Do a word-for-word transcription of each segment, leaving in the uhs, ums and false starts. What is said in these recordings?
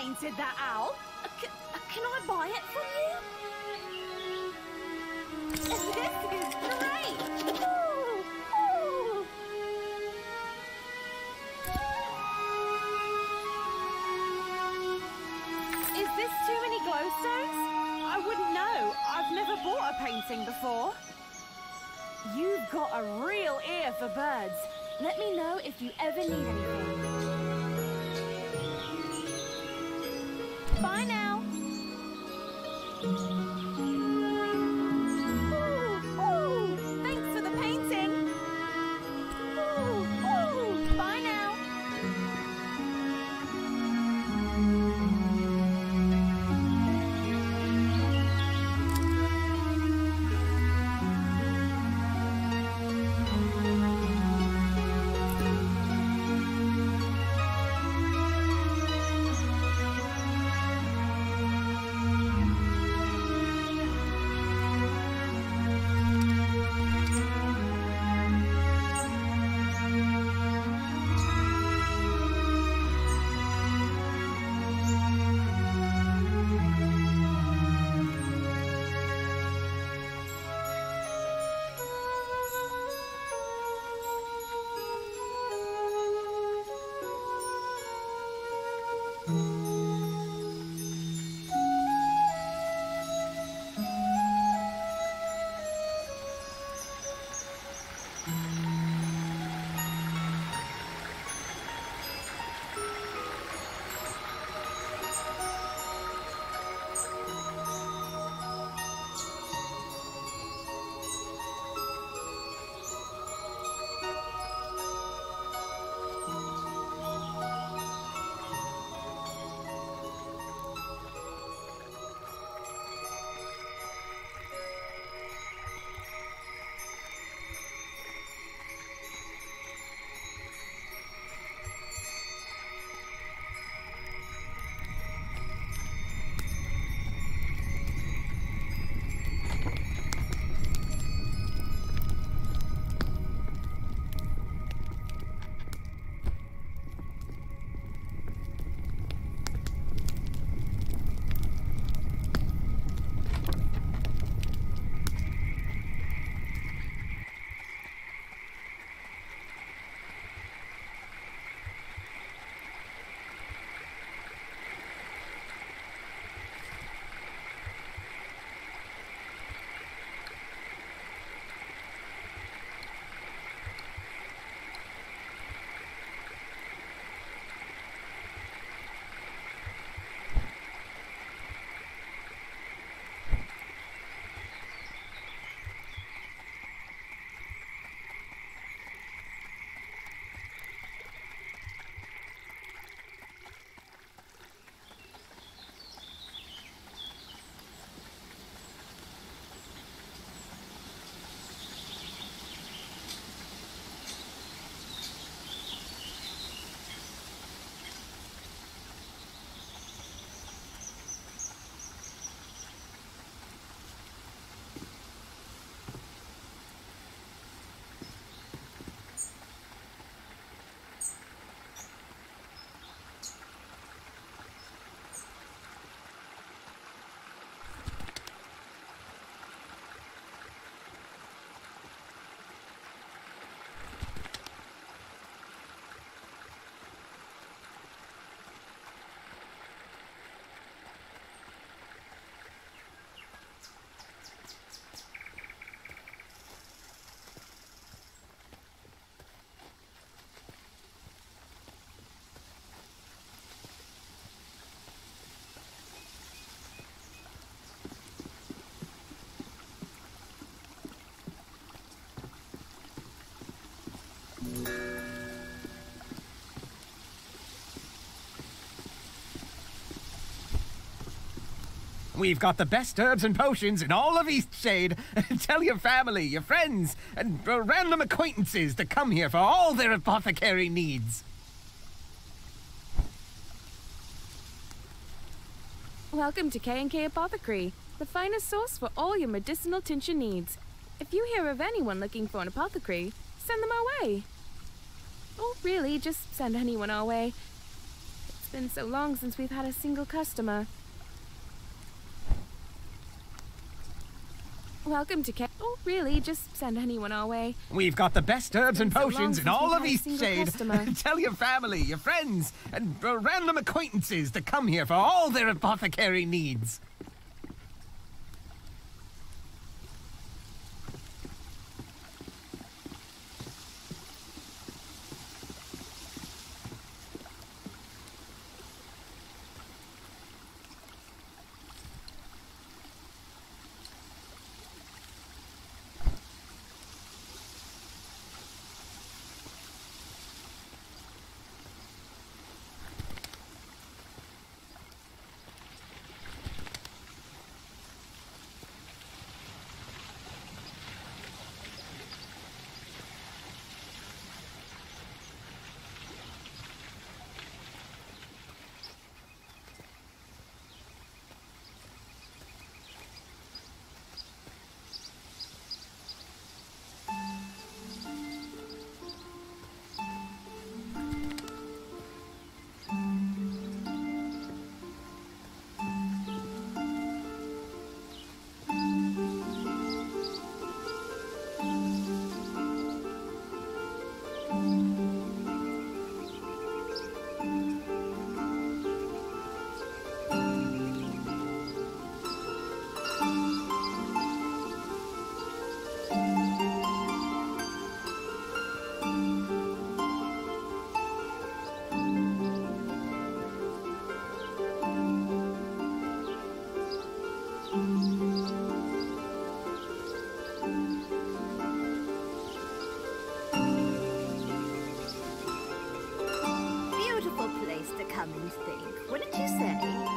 painted that owl. Uh, c uh, can I buy it from you? This is great! Ooh, ooh. Is this too many glowstones? I wouldn't know. I've never bought a painting before. You've got a real ear for birds. Let me know if you ever need anything. Bye now. Ooh, ooh, thanks for the painting. Ooh, ooh, bye now. We've got the best herbs and potions in all of Eastshade. Tell your family, your friends, and uh, random acquaintances to come here for all their apothecary needs. Welcome to K and K Apothecary, the finest source for all your medicinal tincture needs. If you hear of anyone looking for an apothecary, send them our way. Or really, just send anyone our way. It's been so long since we've had a single customer. Welcome to K. Oh, really? Just send anyone our way. We've got the best herbs and so long potions in since all we've of had a East single Shade. customer. Tell your family, your friends, and uh, random acquaintances to come here for all their apothecary needs. Come and think, wouldn't you say?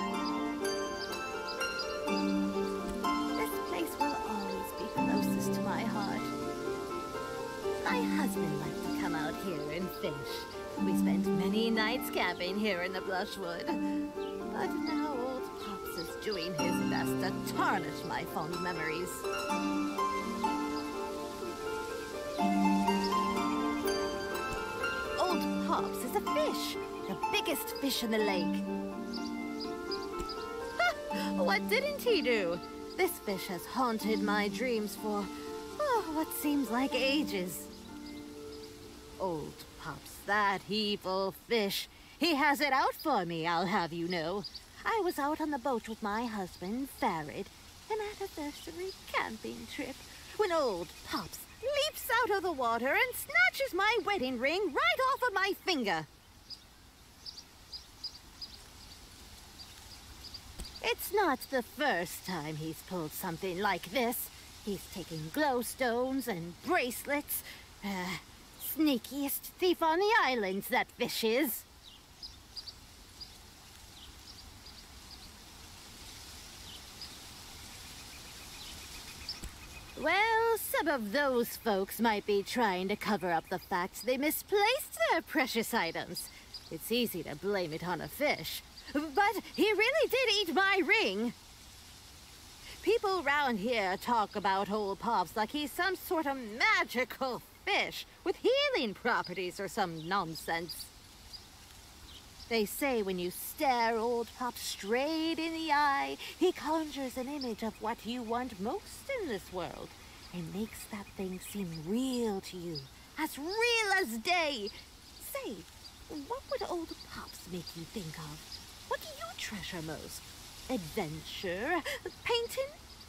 This place will always be closest to my heart. My husband liked to come out here and fish. We spent many nights camping here in the Blushwood. But now old Pops is doing his best to tarnish my fond memories. Old Pops is a fish. The biggest fish in the lake. Ha! What didn't he do? This fish has haunted my dreams for, oh, what seems like ages. Old Pops, that evil fish. He has it out for me, I'll have you know. I was out on the boat with my husband, Farid, an anniversary camping trip, when old Pops leaps out of the water and snatches my wedding ring right off of my finger. It's not the first time he's pulled something like this. He's taken glowstones and bracelets. Uh, sneakiest thief on the islands, that fish is. Well, some of those folks might be trying to cover up the fact they misplaced their precious items. It's easy to blame it on a fish. But he really did eat my ring. People round here talk about old Pops like he's some sort of magical fish with healing properties or some nonsense. They say when you stare old Pops straight in the eye, he conjures an image of what you want most in this world and makes that thing seem real to you, as real as day. Say, what would old Pops make you think of? What do you treasure most? Adventure? Painting?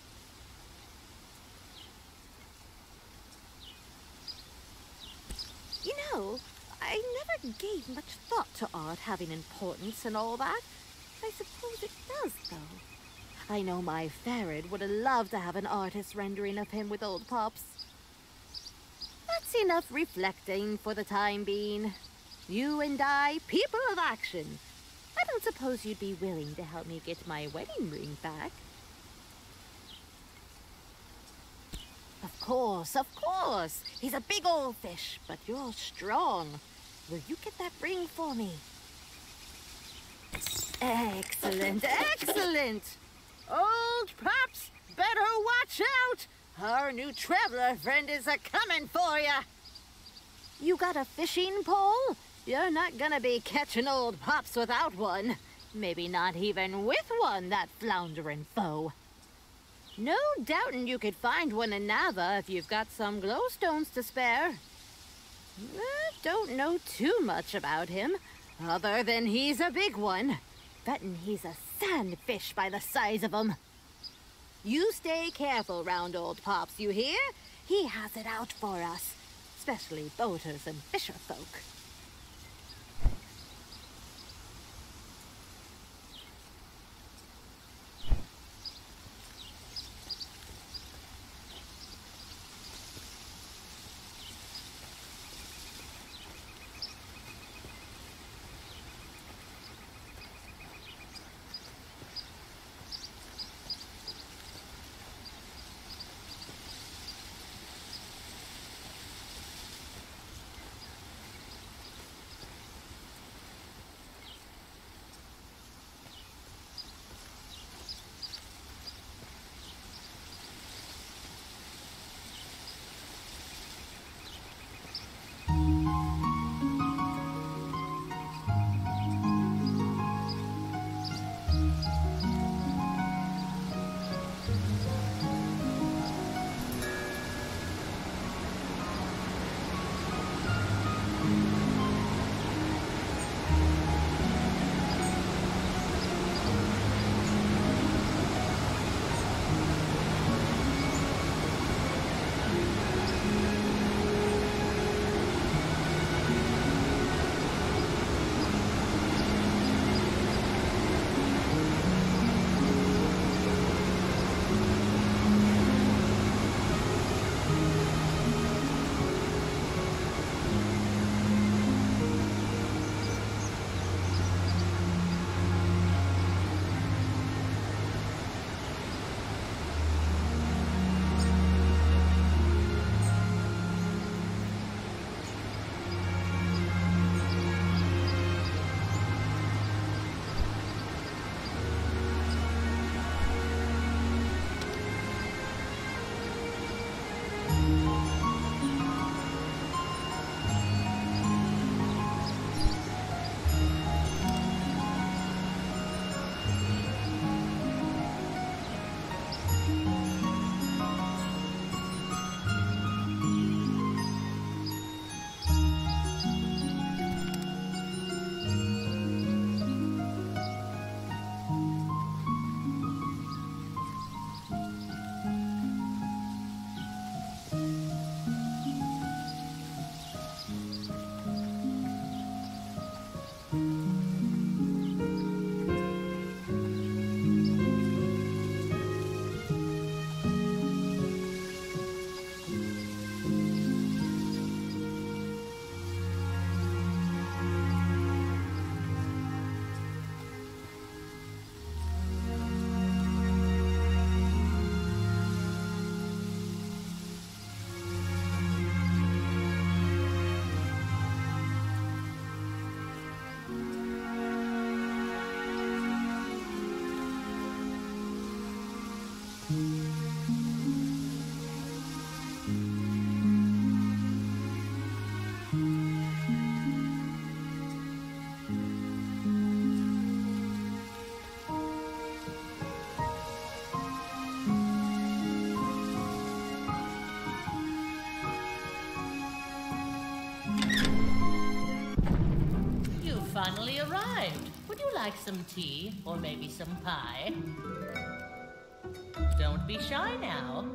You know, I never gave much thought to art having importance and all that. I suppose it does, though. I know my Farid would have loved to have an artist rendering of him with old Pops. That's enough reflecting for the time being. You and I, people of action. I don't suppose you'd be willing to help me get my wedding ring back. Of course, of course. He's a big old fish, but you're strong. Will you get that ring for me? Excellent, excellent. Old Pops, better watch out. Our new traveler friend is a-coming for ya. You got a fishing pole? You're not gonna be catching old Pops without one. Maybe not even with one, that floundering foe. No doubting you could find one in Nava if you've got some glowstones to spare. I don't know too much about him, other than he's a big one. Bettin' he's a sandfish by the size of him. You stay careful round old Pops, you hear? He has it out for us, especially boaters and fisher folk. Finally arrived. Would you like some tea or maybe some pie? Don't be shy now.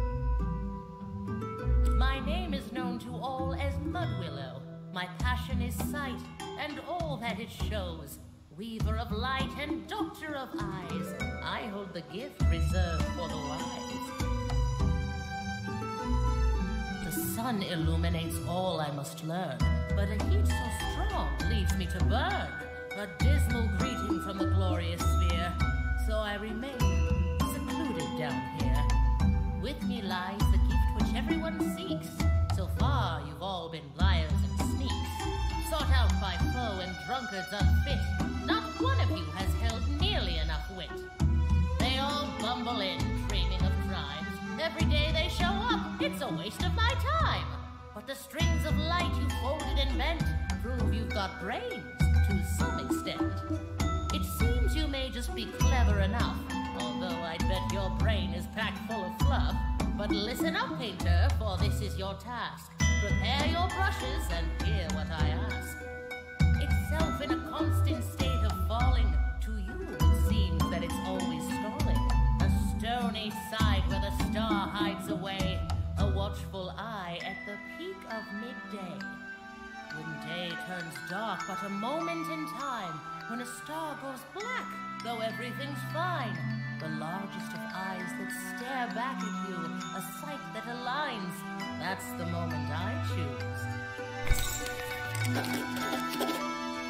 My name is known to all as Mudwillow. My passion is sight and all that it shows. Weaver of light and doctor of eyes. I hold the gift reserved for the wise. The sun illuminates all I must learn, but a heat so strong leaves me to burn. A dismal greeting from the glorious sphere, so I remain secluded down here. With me lies the gift which everyone seeks. So far you've all been liars and sneaks, sought out by foe and drunkards unfit. Not one of you has held nearly enough wit. They all bumble in, dreaming of crimes. Every day they show up, it's a waste of my time. But the strings of light you folded and bent prove prove you've got brains, to some extent. It seems you may just be clever enough, although I'd bet your brain is packed full of fluff. But listen up, painter, for this is your task. Prepare your brushes and hear what I ask. Itself in a constant state of falling, to you it seems that it's always stalling. A stony side where the star hides away, a watchful eye at the peak of midday. When day turns dark, but a moment in time, when a star goes black, though everything's fine. The largest of eyes that stare back at you, a sight that aligns. That's the moment I choose.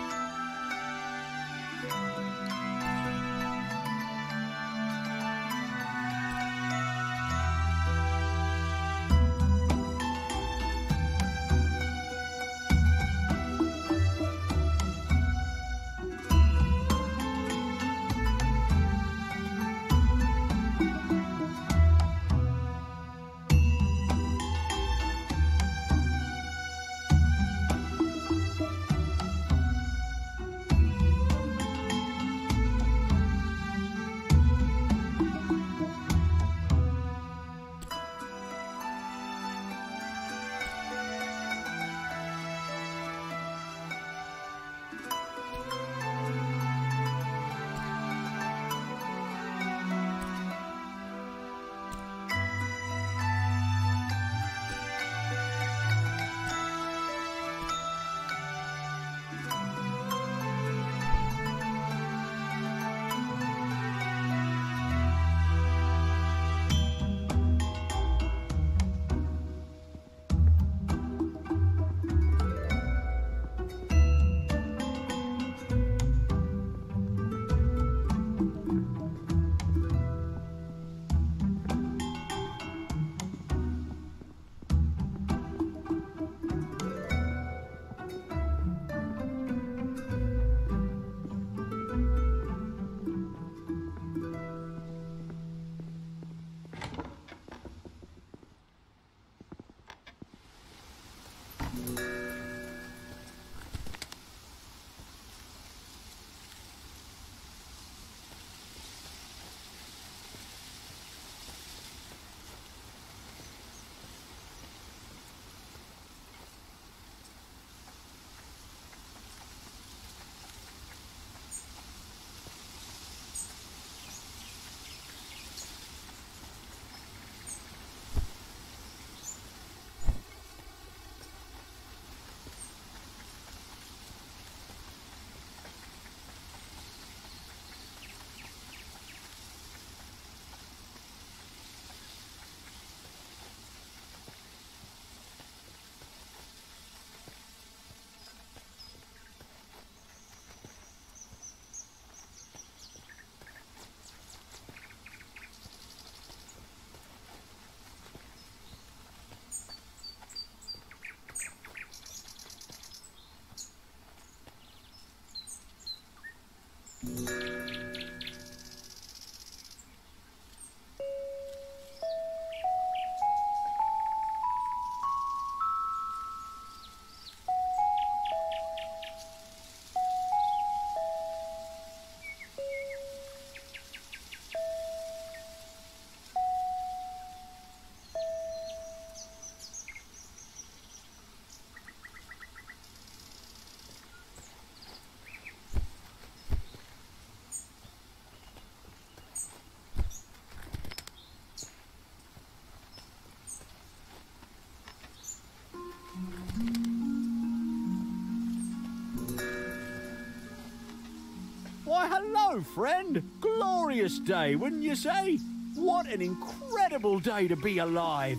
Why, hello, friend. Glorious day, wouldn't you say? What an incredible day to be alive.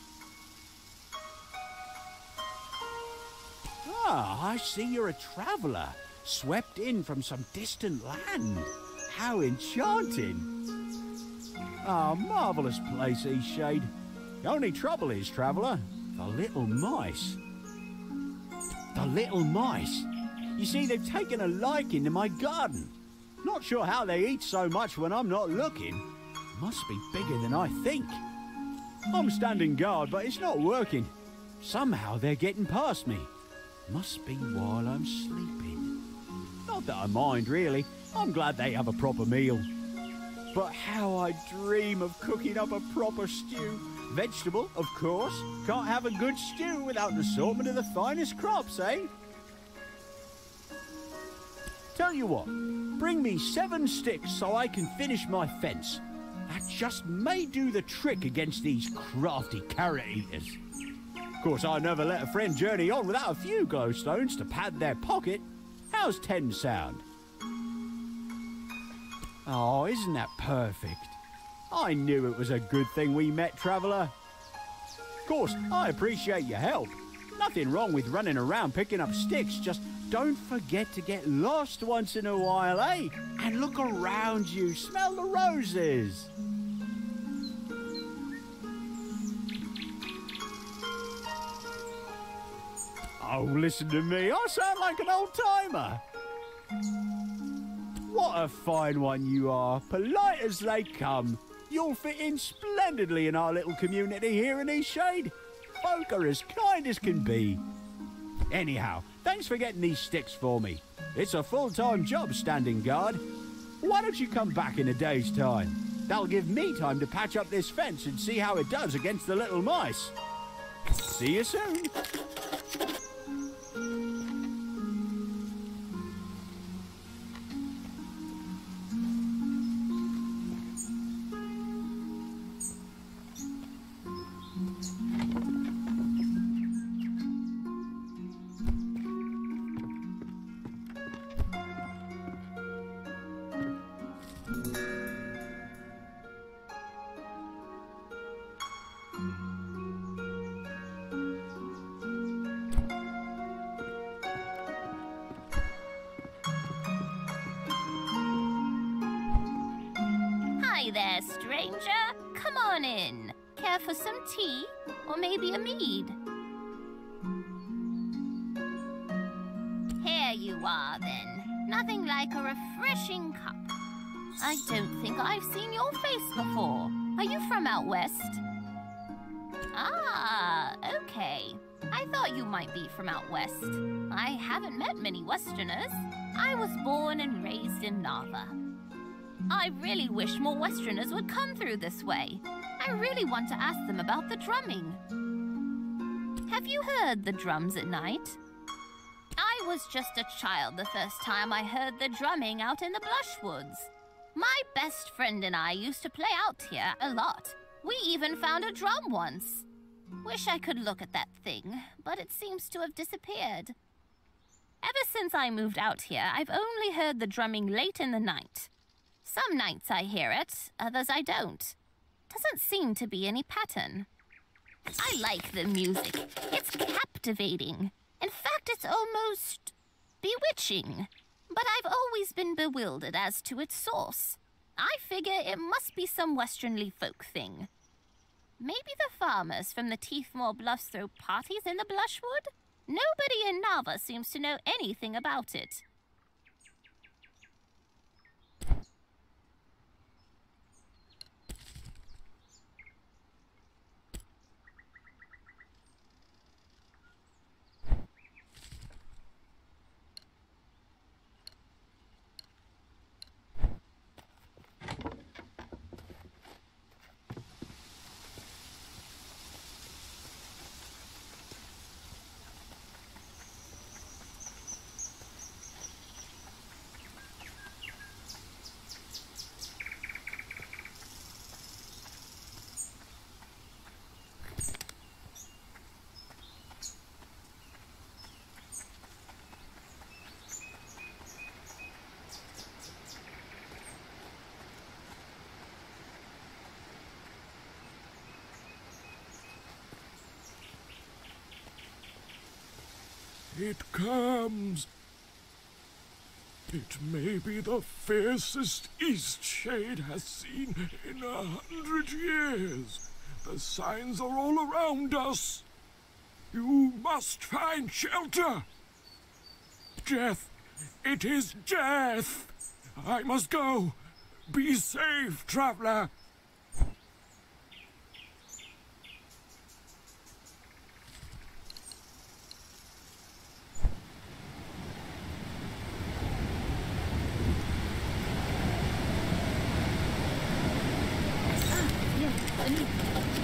Ah, I see you're a traveller, swept in from some distant land. How enchanting. Ah, marvellous place, Eastshade. The only trouble is, traveller, the little mice. The little mice. You see, they've taken a liking to my garden. Not sure how they eat so much when I'm not looking. Must be bigger than I think. I'm standing guard, but it's not working. Somehow they're getting past me. Must be while I'm sleeping. Not that I mind, really. I'm glad they have a proper meal. But how I dream of cooking up a proper stew. Vegetable, of course. Can't have a good stew without an assortment of the finest crops, eh? Tell you what, bring me seven sticks so I can finish my fence. That just may do the trick against these crafty carrot eaters. Of course, I never let a friend journey on without a few glowstones to pad their pocket. How's ten sound? Oh, isn't that perfect? I knew it was a good thing we met, Traveller. Of course, I appreciate your help. Nothing wrong with running around picking up sticks, just don't forget to get lost once in a while, eh? And look around you, smell the roses. Oh, listen to me, I sound like an old-timer. What a fine one you are, polite as they come. You'll fit in splendidly in our little community here in Eastshade. Folk are as kind as can be. Anyhow, thanks for getting these sticks for me. It's a full-time job standing guard. Why don't you come back in a day's time? That'll give me time to patch up this fence and see how it does against the little mice. See you soon. Hi there, stranger. Come on in. Care for some tea? Or maybe a mead? Here you are, then. Nothing like a refreshing cup. I don't think I've seen your face before. Are you from out west? Ah, okay. I thought you might be from out west. I haven't met many Westerners. I was born and raised in Nava. I really wish more Westerners would come through this way. I really want to ask them about the drumming. Have you heard the drums at night? I was just a child the first time I heard the drumming out in the Blushwoods. My best friend and I used to play out here a lot. We even found a drum once. Wish I could look at that thing, but it seems to have disappeared. Ever since I moved out here, I've only heard the drumming late in the night. Some nights I hear it, others I don't. Doesn't seem to be any pattern. I like the music. It's captivating. In fact, it's almost bewitching. But I've always been bewildered as to its source. I figure it must be some Westernly folk thing. Maybe the farmers from the Teethmore Bluffs throw parties in the Blushwood? Nobody in Nava seems to know anything about it. It comes. It may be the fiercest Eastshade has seen in a hundred years. The signs are all around us. You must find shelter. Death. It is death. I must go. Be safe, traveler.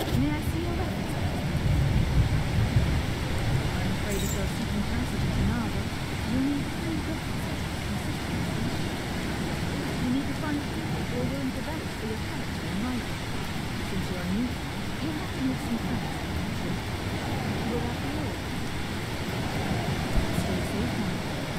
May I see your reference? I'm afraid if you're seeking passage into Nava, you'll need three references consistent. You need to find people who are willing to vouch for your character and writing. Since you're a newcomer, you'll have to make some friends. Will that be all? Stay safe now.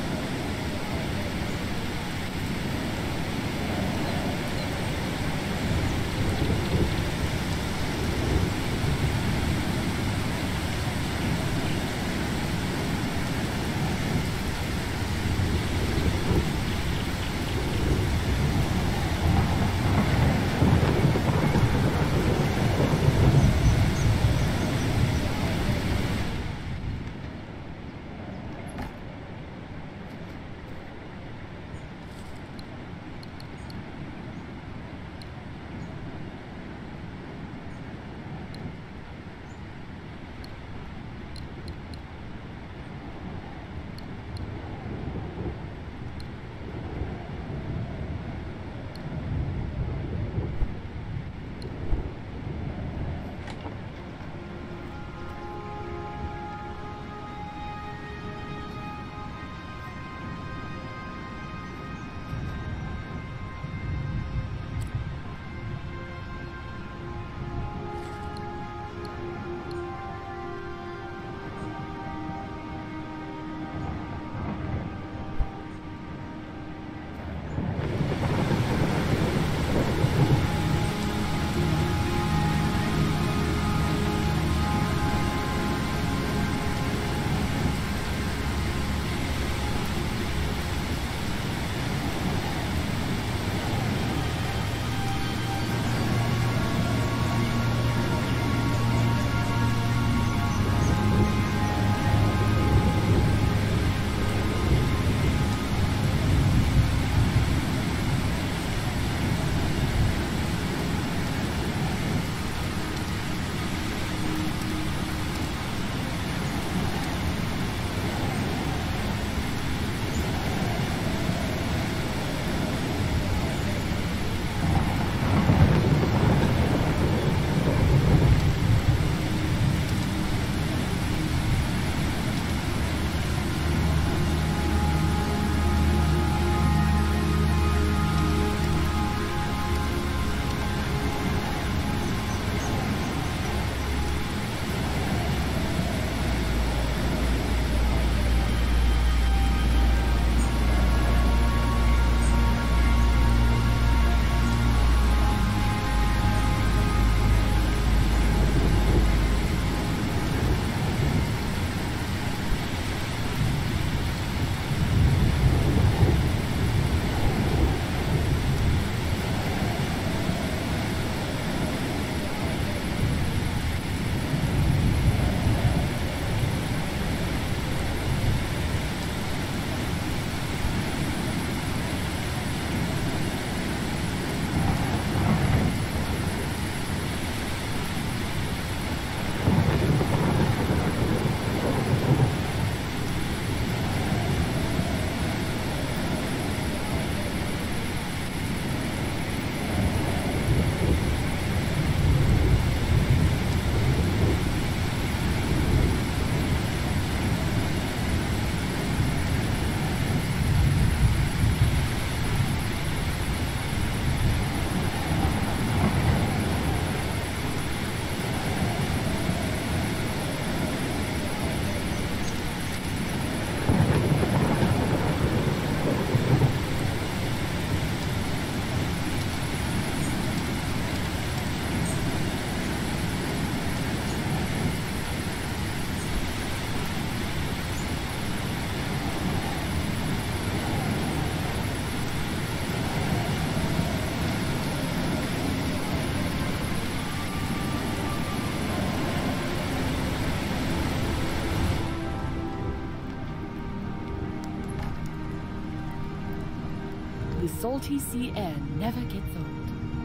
The salty sea air never gets old.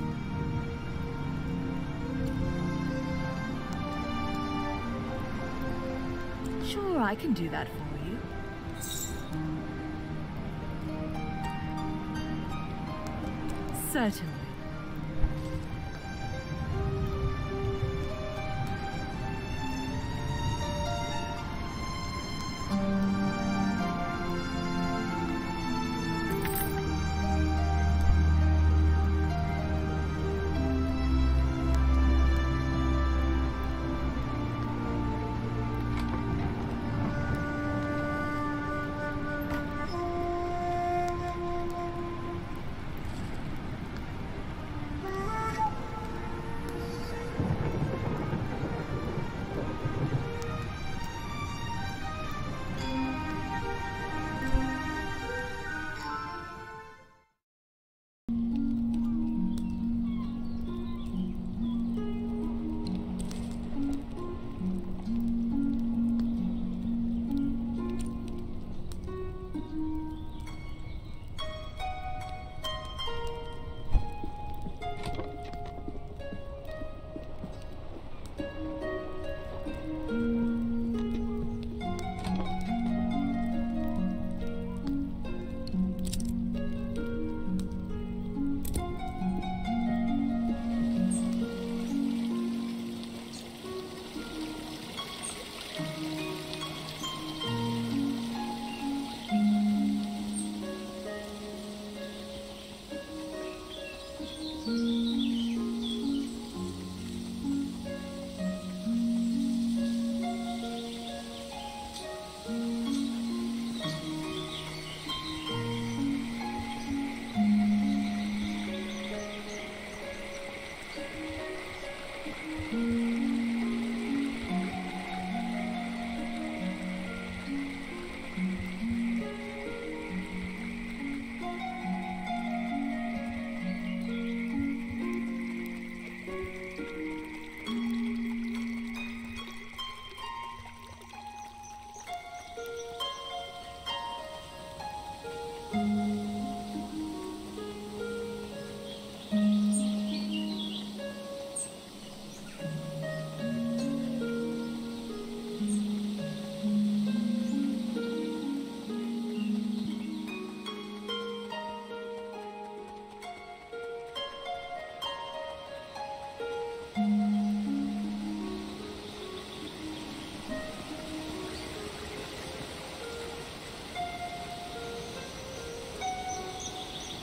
Sure, I can do that for you. Certainly.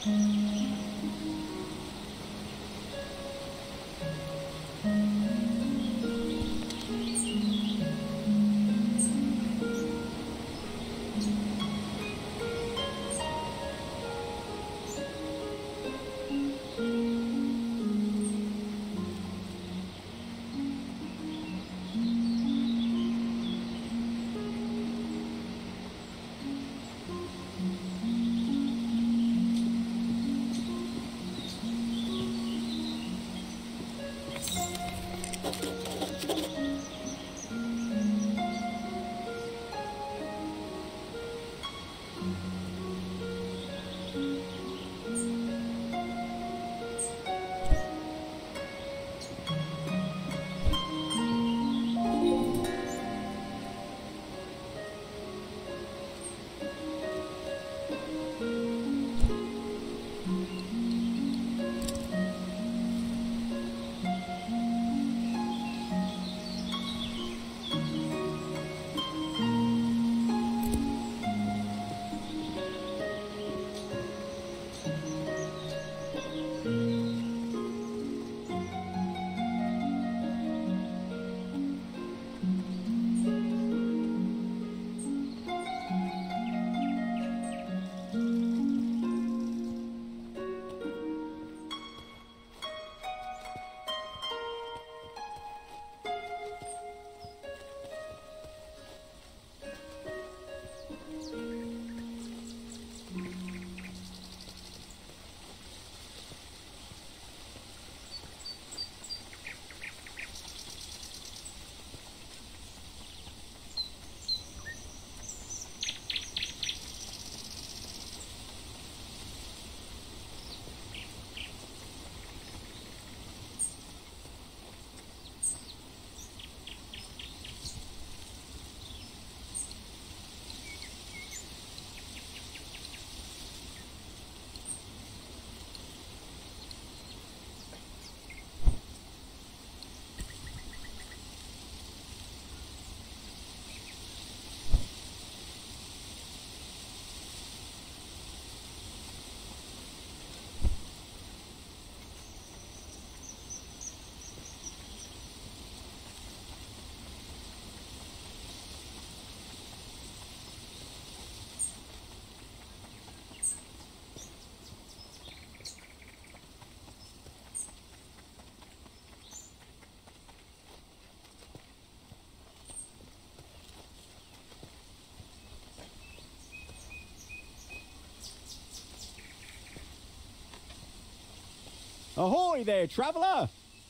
Ahoy there, traveller!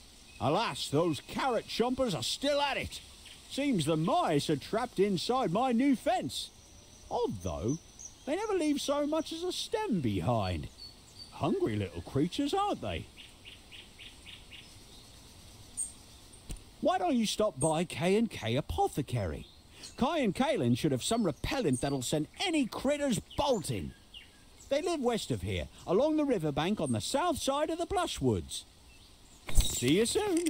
Alas, those carrot chompers are still at it. Seems the mice are trapped inside my new fence. Odd, though, they never leave so much as a stem behind. Hungry little creatures, aren't they? Why don't you stop by K and K Apothecary? Kai and Kaelin should have some repellent that'll send any critters bolting. They live west of here, along the riverbank on the south side of the Blushwoods. See you soon.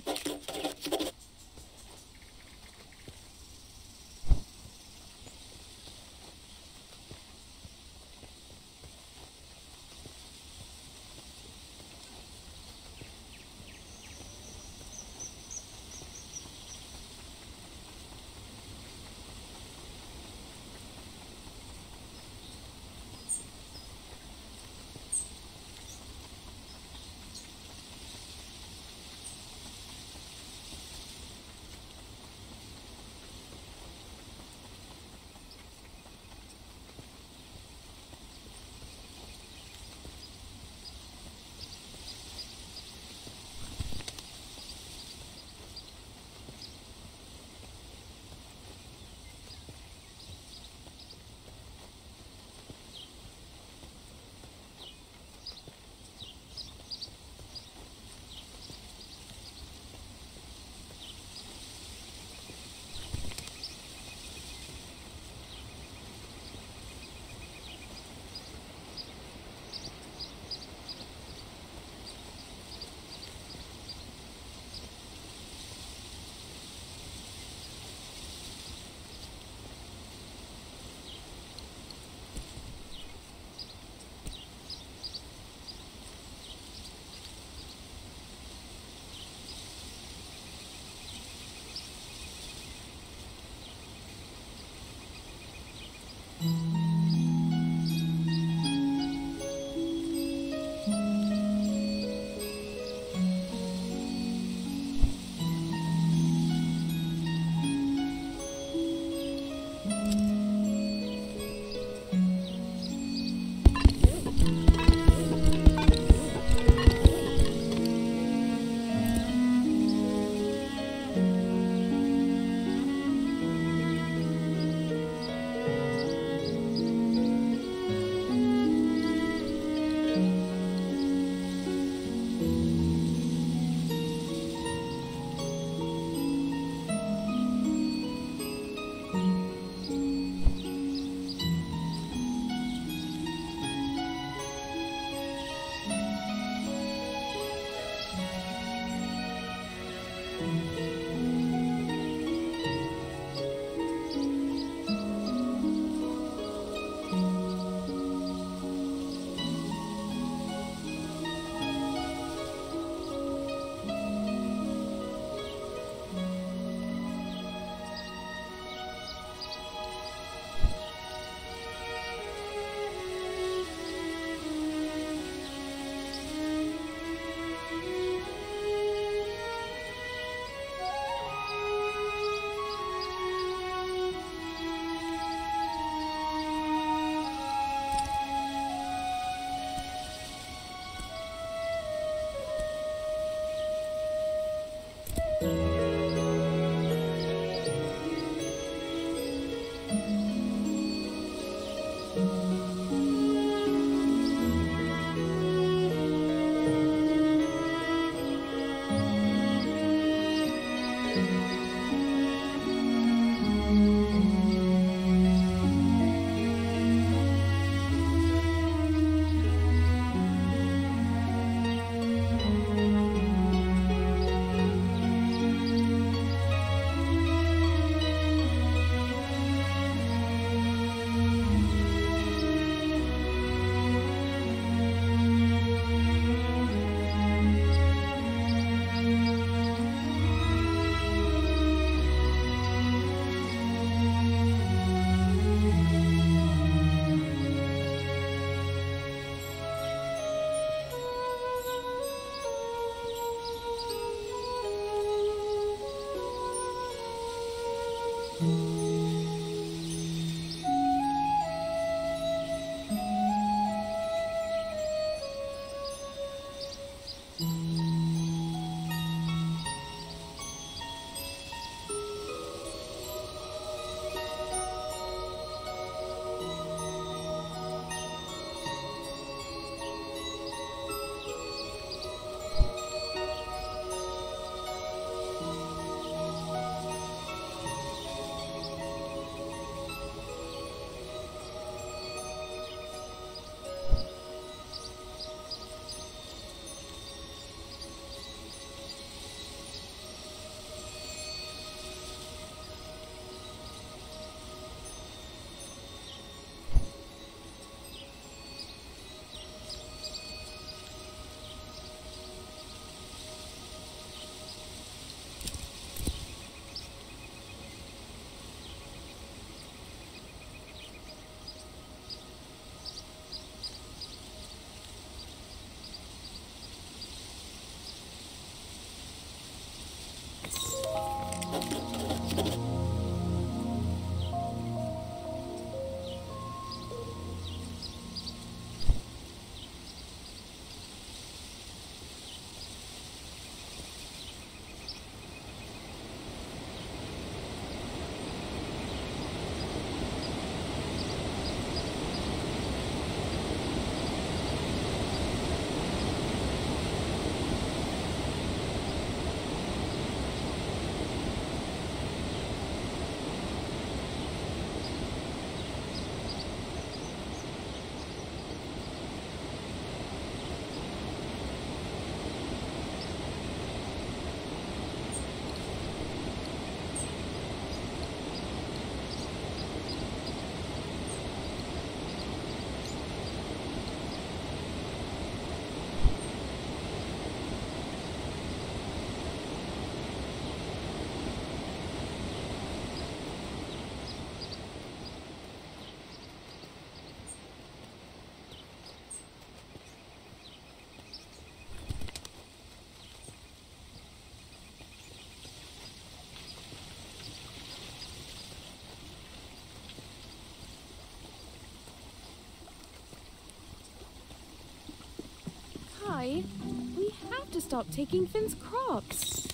to stop taking Finn's crops.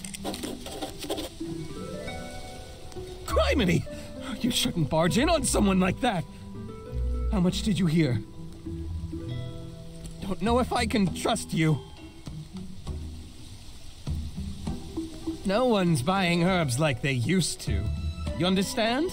Criminy! You shouldn't barge in on someone like that. How much did you hear? Don't know if I can trust you. No one's buying herbs like they used to. You understand?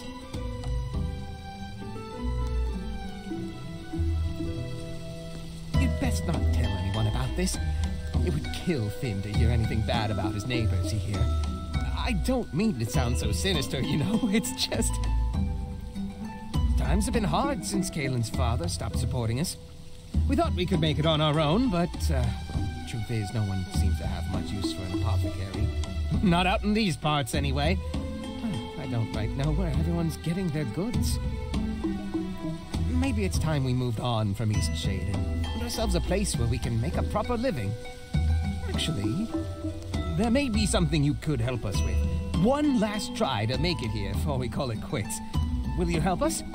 You'd best not tell anyone about this. It would kill Finn to hear anything bad about his neighbors, you hear? I don't mean to sound so sinister, you know. It's just... Times have been hard since Kaylin's father stopped supporting us. We thought we could make it on our own, but, uh, truth is, no one seems to have much use for an apothecary. Not out in these parts, anyway. I don't quite know where everyone's getting their goods. Maybe it's time we moved on from Eastshade and found ourselves a place where we can make a proper living. Actually, there may be something you could help us with. One last try to make it here before we call it quits. Will you help us?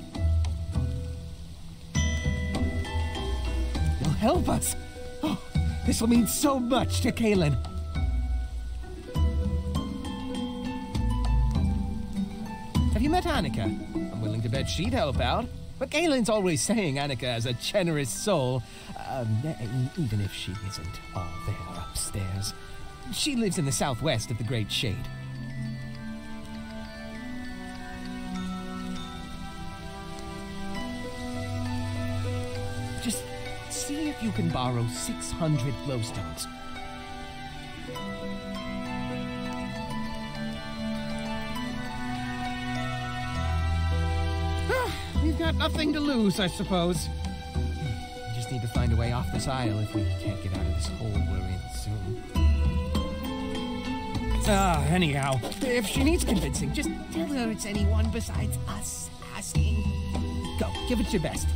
You'll help us? Oh, this will mean so much to Kaylin. Have you met Annika? I'm willing to bet she'd help out. But Kaylin's always saying Annika has a generous soul, um, even if she isn't all there upstairs. She lives in the southwest of the Great Shade. Just see if you can borrow six hundred glowstones. We've got nothing to lose, I suppose. We just need to find a way off this isle if we can't get out of this hole we're in soon. Ah, anyhow, if she needs convincing, just tell her it's anyone besides us asking. Go, give it your best.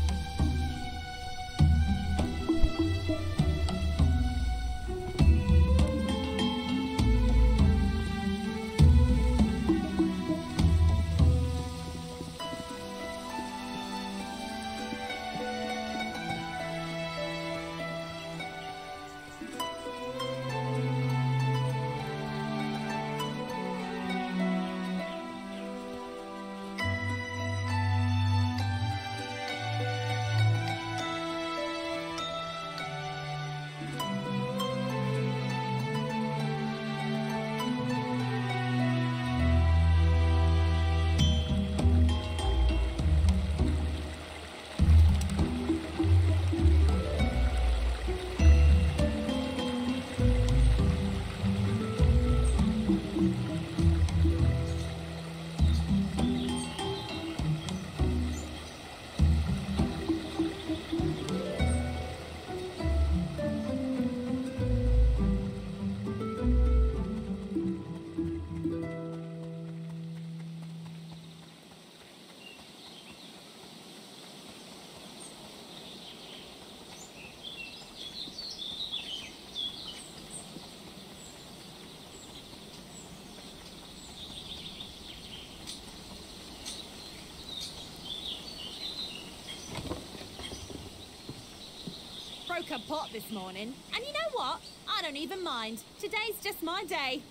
Broke a pot this morning, and you know what? I don't even mind. Today's just my day.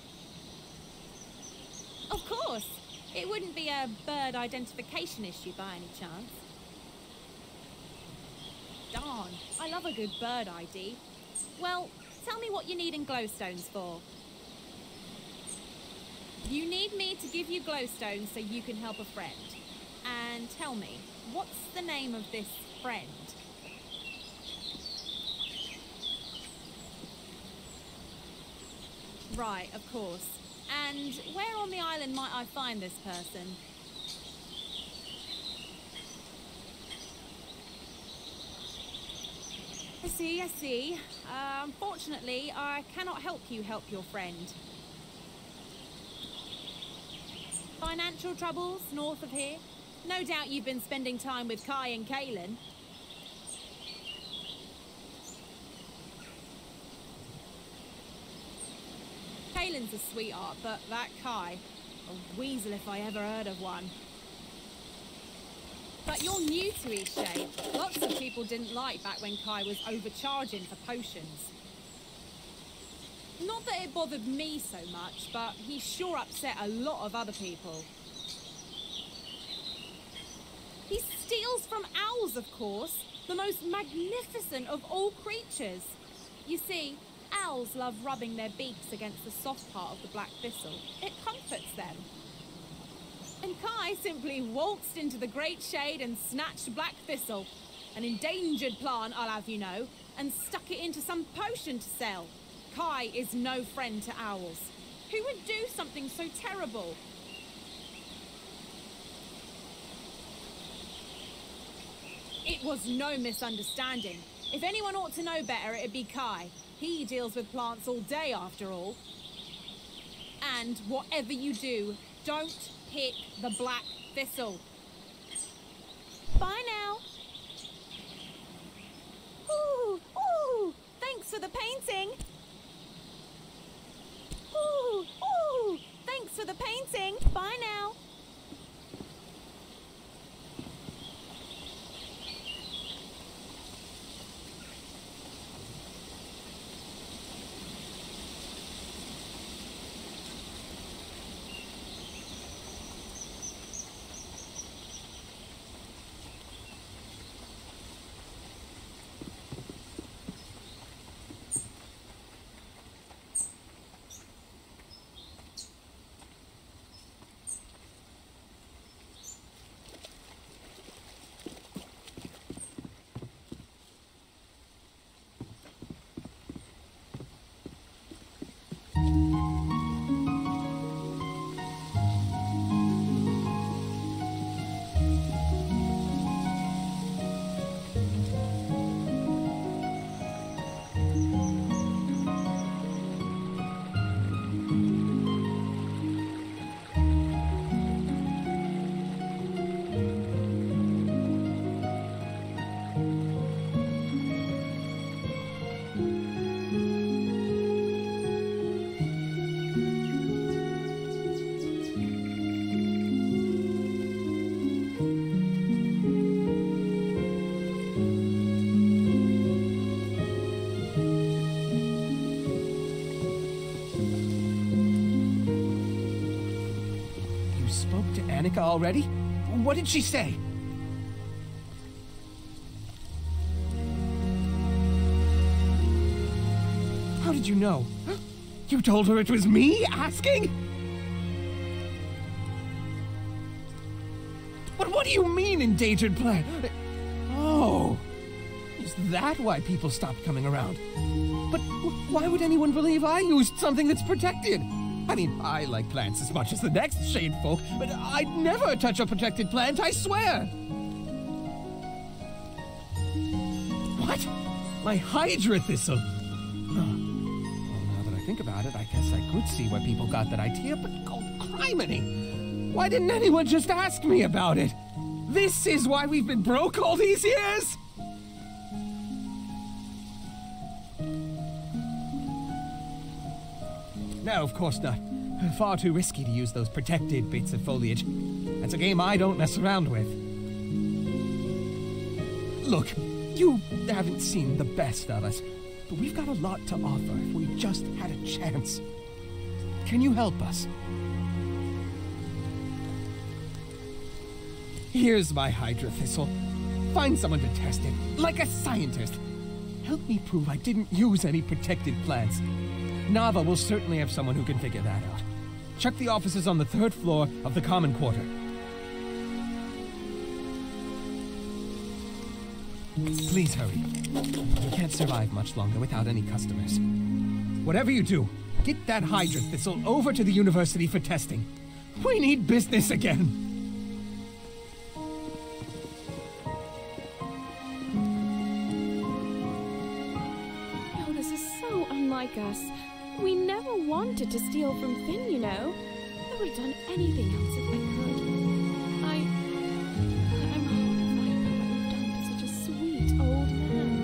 Of course, it wouldn't be a bird identification issue by any chance. Darn, I love a good bird I D. Well, tell me what you need in glowstones for. You need me to give you glowstones so you can help a friend. And tell me, what's the name of this friend? Right, of course. And where on the island might I find this person? I see, I see. Uh, unfortunately, I cannot help you help your friend. Financial troubles north of here? No doubt you've been spending time with Kai and Kaylin. Kaylin's a sweetheart, but that Kai, a weasel if I ever heard of one. But you're new to Eastshade. Lots of people didn't like back when Kai was overcharging for potions. Not that it bothered me so much, but he sure upset a lot of other people. He steals from owls, of course, the most magnificent of all creatures. You see, owls love rubbing their beaks against the soft part of the black thistle. It comforts them. And Kai simply waltzed into the great shade and snatched black thistle, an endangered plant, I'll have you know, and stuck it into some potion to sell. Kai is no friend to owls. Who would do something so terrible? It was no misunderstanding. If anyone ought to know better, it'd be Kai. He deals with plants all day, after all. And whatever you do, don't pick the black thistle. Bye now. Ooh, ooh, thanks for the painting. Ooh, ooh, thanks for the painting. Bye now. Annika already? What did she say? How did you know? You told her it was me asking? But what do you mean, endangered plant? Oh, is that why people stopped coming around? But why would anyone believe I used something that's protected? I mean, I like plants as much as the next shade folk, but I'd never touch a protected plant, I swear! What? My Hydra thistle? Huh. Well, now that I think about it, I guess I could see where people got that idea, but oh, criminy! Why didn't anyone just ask me about it? This is why we've been broke all these years? No, of course not. Far too risky to use those protected bits of foliage. That's a game I don't mess around with. Look, you haven't seen the best of us, but we've got a lot to offer if we just had a chance. Can you help us? Here's my Hydra thistle. Find someone to test it, like a scientist. Help me prove I didn't use any protected plants. Nava will certainly have someone who can figure that out. Check the offices on the third floor of the common quarter. Please hurry. We can't survive much longer without any customers. Whatever you do, get that Hydra thistle over to the university for testing. We need business again. Oh, this is so unlike us. We never wanted to steal from Finn, you know. I would have done anything else if I could. I... I'm horrified by what we've done to such a sweet old man.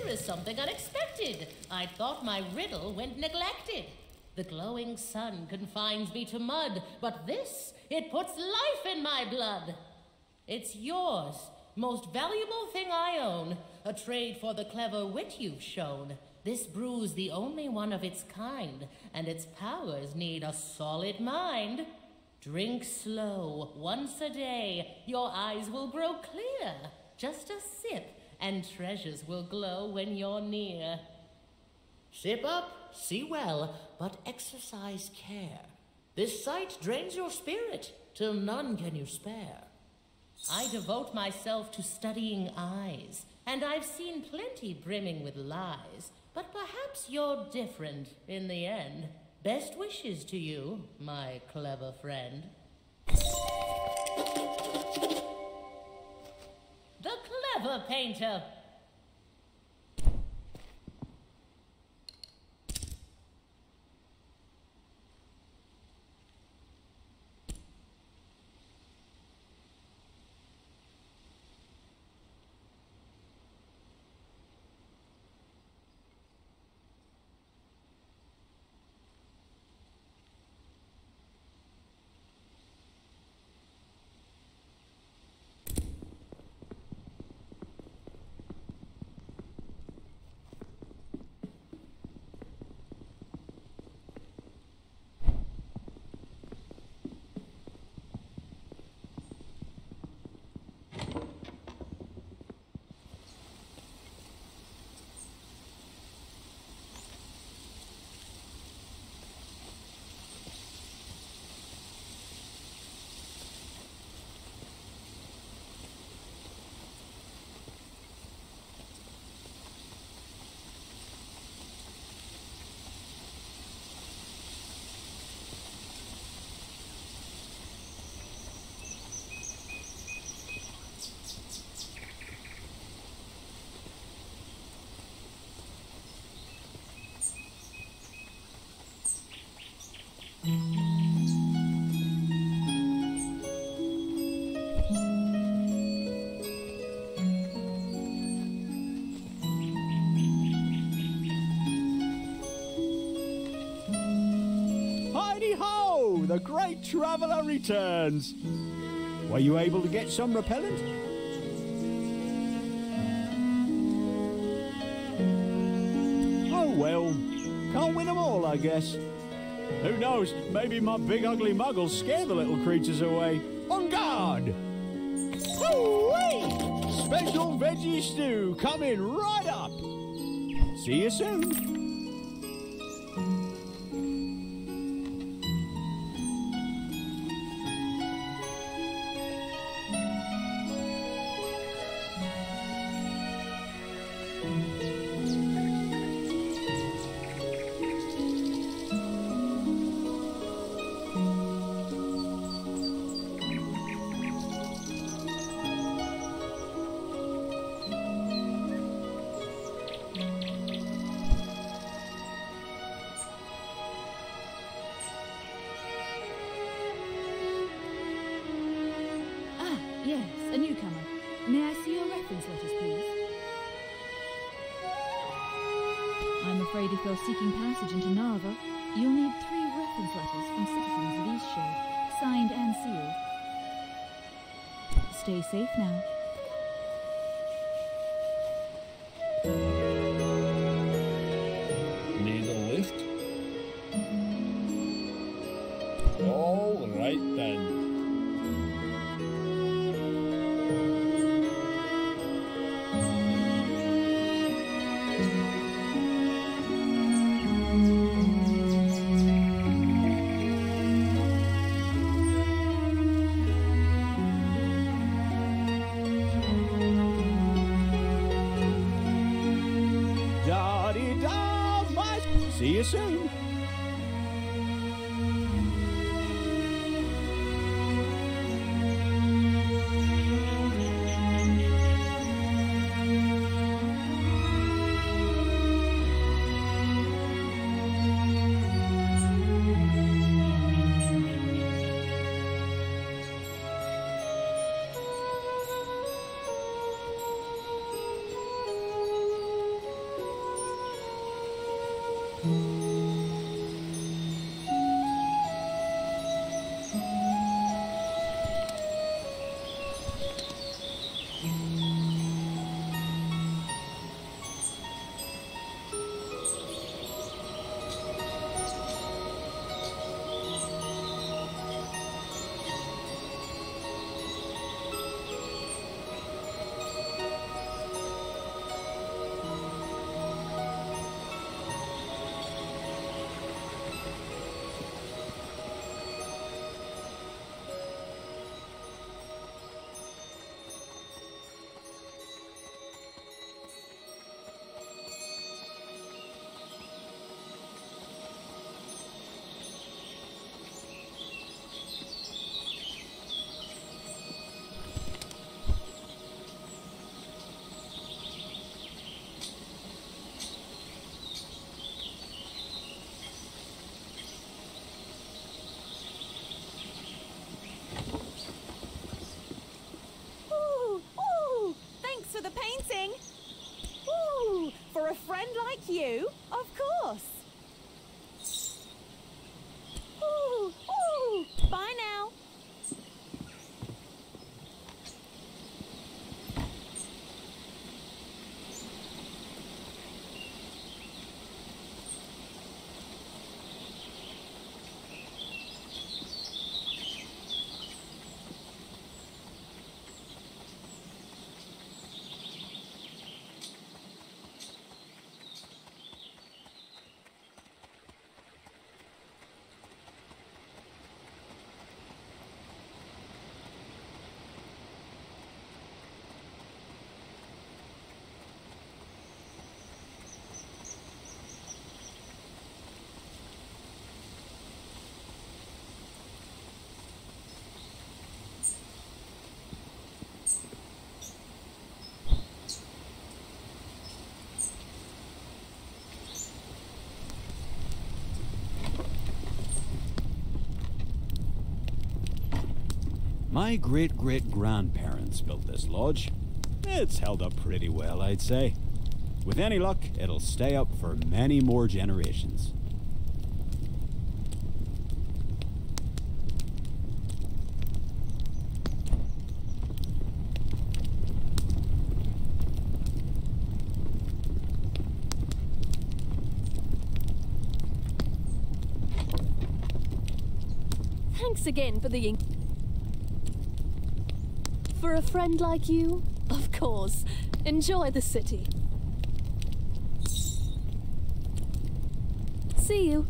is something unexpected. I thought my riddle went neglected. The glowing sun confines me to mud, but this, it puts life in my blood. It's yours, most valuable thing I own, a trade for the clever wit you've shown. This brew's the only one of its kind, and its powers need a solid mind. Drink slow, once a day, your eyes will grow clear. Just a sip, and treasures will glow when you're near. Sip up, see well, but exercise care. This sight drains your spirit, till none can you spare. I devote myself to studying eyes, and I've seen plenty brimming with lies, but perhaps you're different in the end. Best wishes to you, my clever friend. The Clever Painter. Hi-de-ho! The great traveller returns. Were you able to get some repellent? Oh well, can't win them all, I guess. Who knows, maybe my big ugly mug will scare the little creatures away. On guard! Woo-wee! Special veggie stew coming right up. See you soon. Yes, a newcomer. May I see your reference letters, please? I'm afraid if you're seeking passage into Narva, you'll need three reference letters from citizens of Eastshade, signed and sealed. Stay safe now. Need a lift? All right then. See you soon. friend like you, of course. Ooh, ooh. Bye now. My great-great-grandparents built this lodge. It's held up pretty well, I'd say. With any luck, it'll stay up for many more generations. Thanks again for the ink. For a friend like you, of course. Enjoy the city. See you.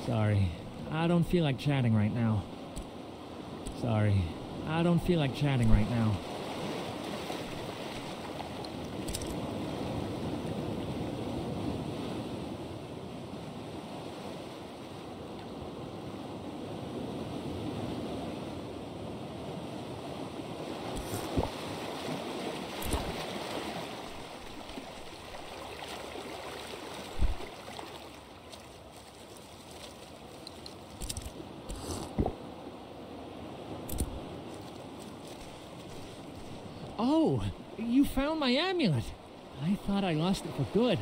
Sorry, I don't feel like chatting right now. Sorry, I don't feel like chatting right now. Oh, you found my amulet. I thought I lost it for good.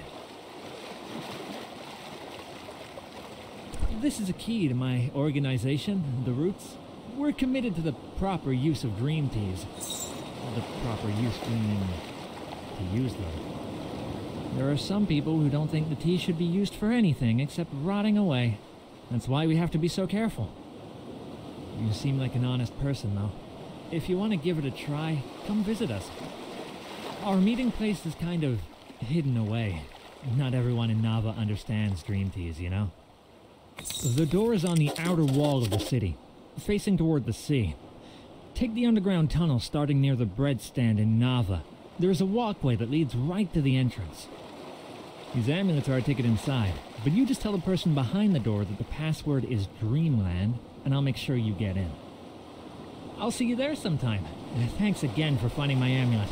This is a key to my organization, the Roots. We're committed to the proper use of dream teas. The proper use meaning to use them. There are some people who don't think the tea should be used for anything except rotting away. That's why we have to be so careful. You seem like an honest person, though. If you want to give it a try, come visit us. Our meeting place is kind of hidden away. Not everyone in Nava understands dream teas, you know? The door is on the outer wall of the city, facing toward the sea. Take the underground tunnel starting near the bread stand in Nava. There is a walkway that leads right to the entrance. These amulets are a ticket inside, but you just tell the person behind the door that the password is Dreamland, and I'll make sure you get in. I'll see you there sometime. And thanks again for finding my amulet.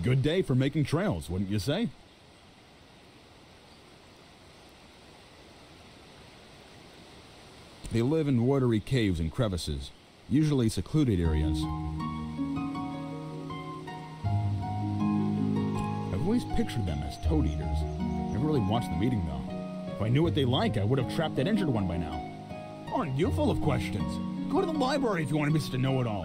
Good day for making trails, wouldn't you say? They live in watery caves and crevices, usually secluded areas. I've always pictured them as toad eaters. Never really watched them eating, though. If I knew what they like, I would have trapped that injured one by now. Aren't you full of questions? Go to the library if you want to be such a know-it-all.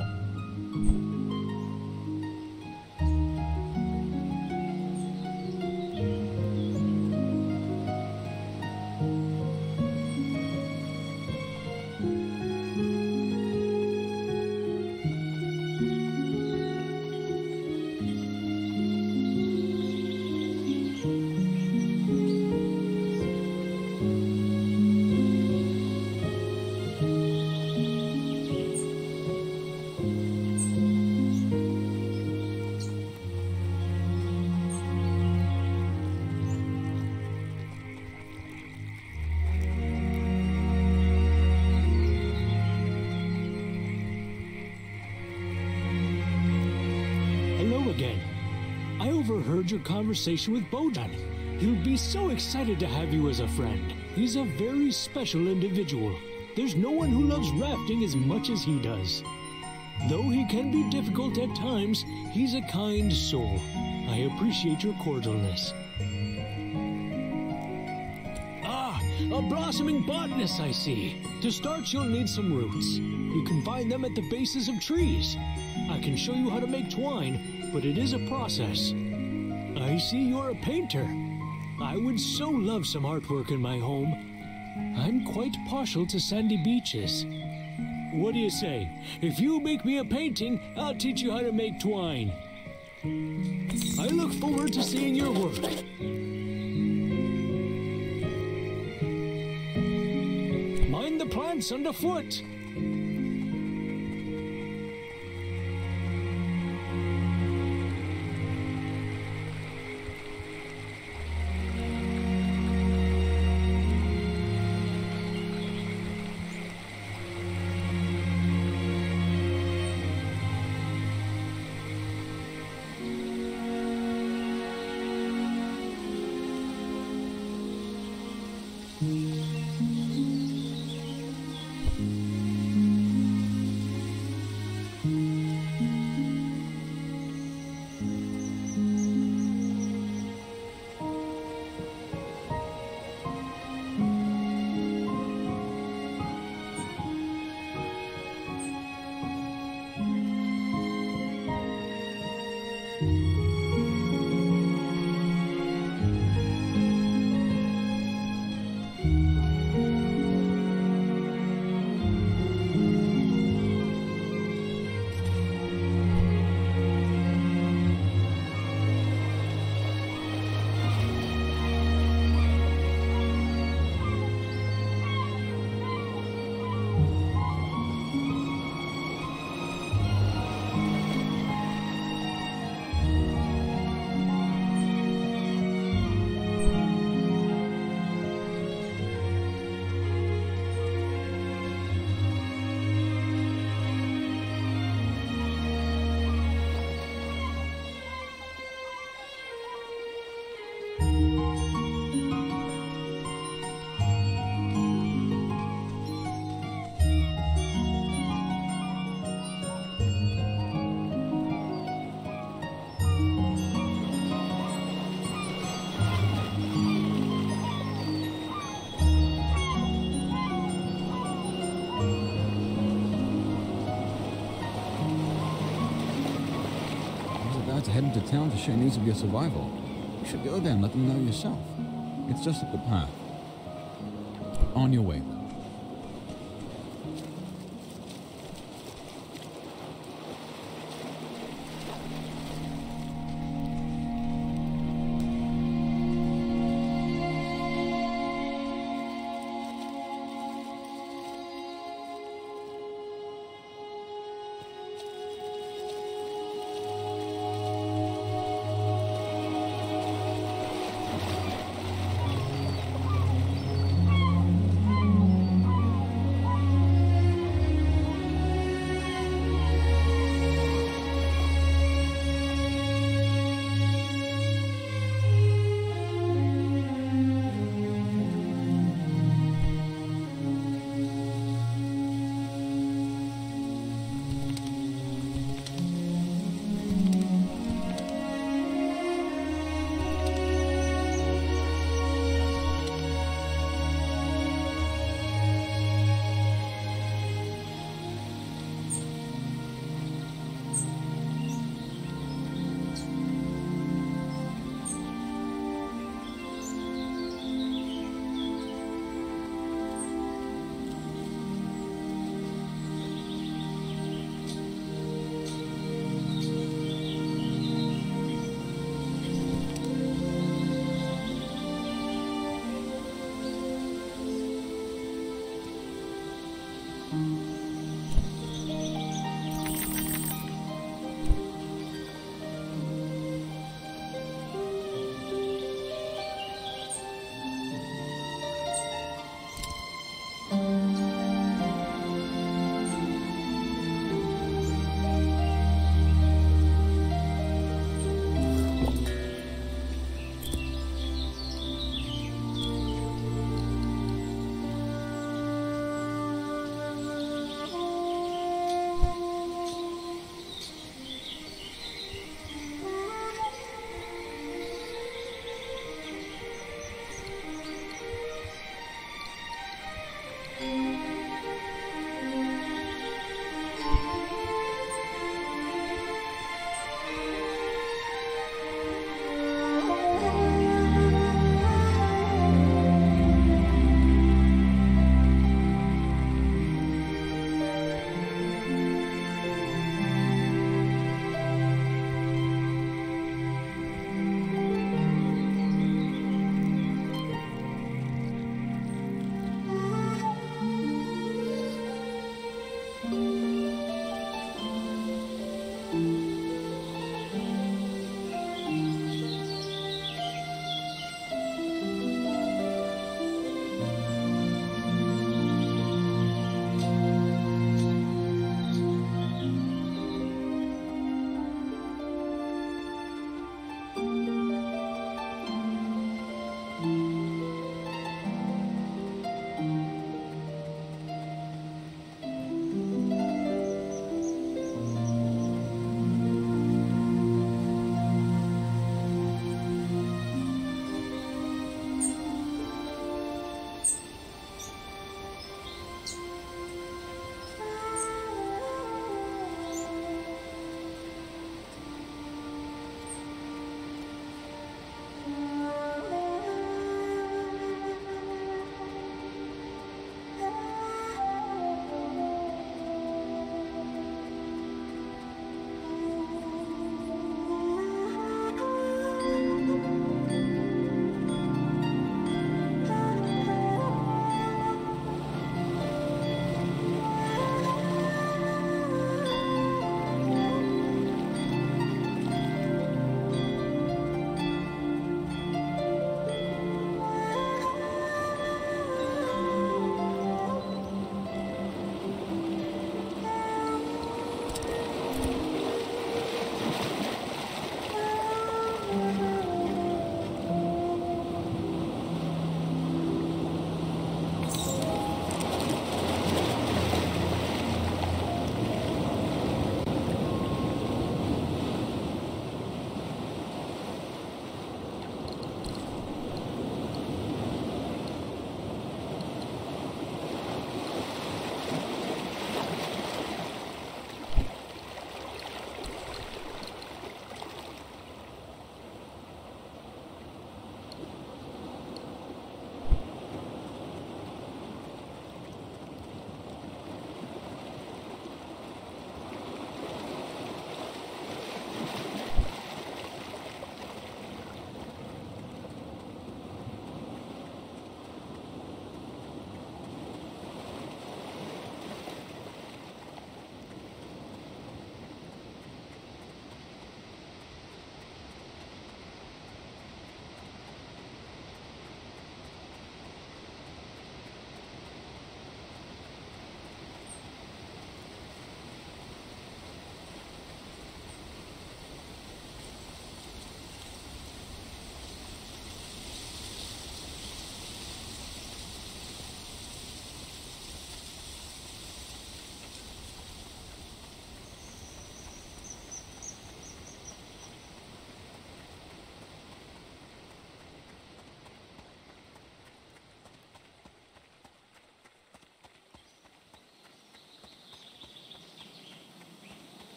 Again. I overheard your conversation with Bojan. He'll be so excited to have you as a friend. He's a very special individual. There's no one who loves rafting as much as he does. Though he can be difficult at times, he's a kind soul. I appreciate your cordialness. Ah, a blossoming botanist, I see. To start, you'll need some roots. You can find them at the bases of trees. I can show you how to make twine, but it is a process. I see you're a painter. I would so love some artwork in my home. I'm quite partial to sandy beaches. What do you say? If you make me a painting, I'll teach you how to make twine. I look forward to seeing your work. Mind the plants underfoot. To head into town to share news of your survival. You should go there and let them know yourself. It's just up the path. On your way.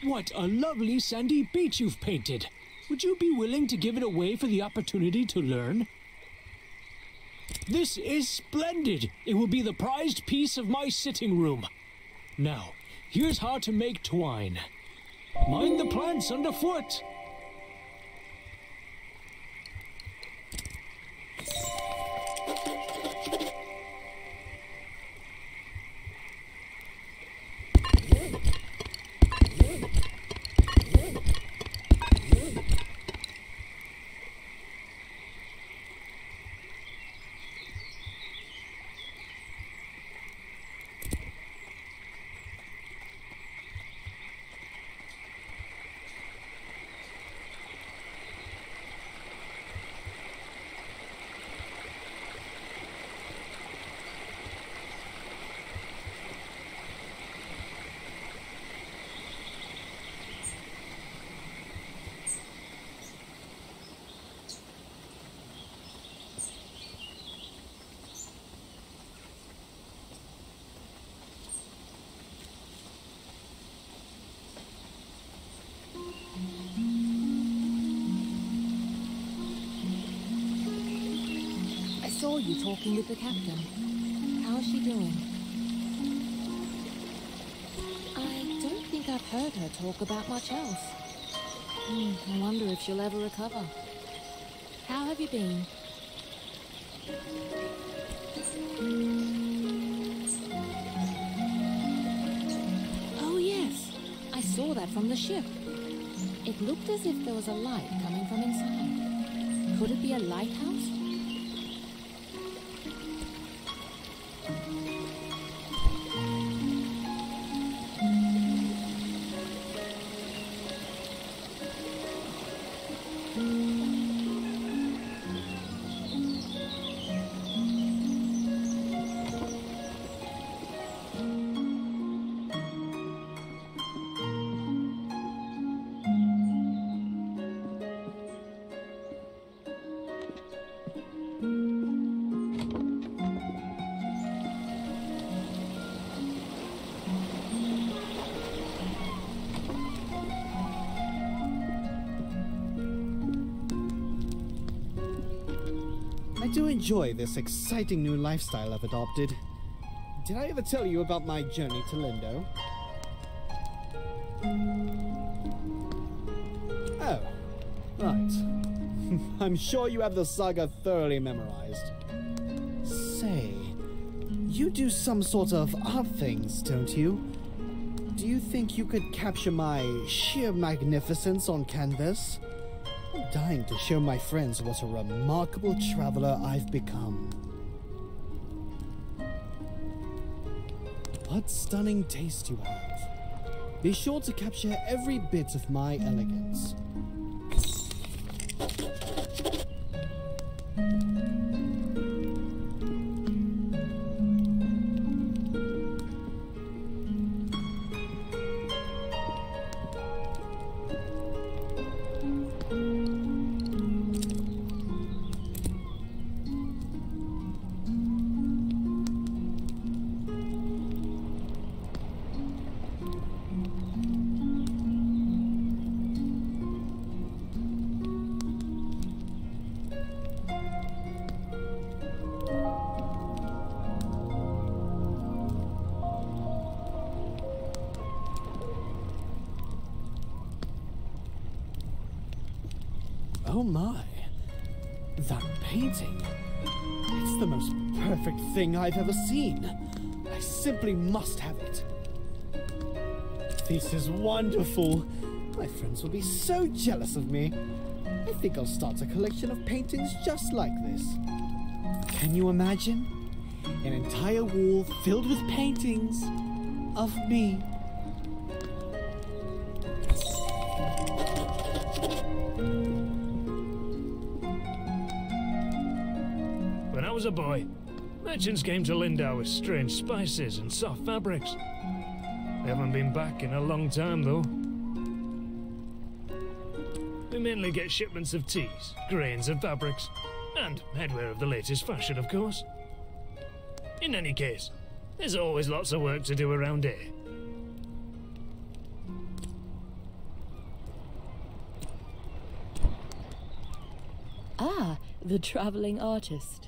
What a lovely sandy beach you've painted. Would you be willing to give it away for the opportunity to learn? This is splendid. It will be the prized piece of my sitting room. Now, here's how to make twine. Mind the plants underfoot. I saw you talking with the captain. How is she doing? I don't think I've heard her talk about much else. Hmm, I wonder if she'll ever recover. How have you been? Oh yes, I saw that from the ship. It looked as if there was a light coming from inside. Could it be a lighthouse? I do enjoy this exciting new lifestyle I've adopted. Did I ever tell you about my journey to Lindo? Oh, right. I'm sure you have the saga thoroughly memorized. Say, you do some sort of art things, don't you? Do you think you could capture my sheer magnificence on canvas? I'm dying to show my friends what a remarkable traveler I've become. What stunning taste you have. Be sure to capture every bit of my elegance. Oh my, that painting. It's the most perfect thing I've ever seen. I simply must have it. This is wonderful. My friends will be so jealous of me. I think I'll start a collection of paintings just like this. Can you imagine? An entire wall filled with paintings of me. When I was a boy, merchants came to Lindo with strange spices and soft fabrics. They haven't been back in a long time, though. We mainly get shipments of teas, grains and fabrics, and headwear of the latest fashion, of course. In any case, there's always lots of work to do around here. The traveling artist.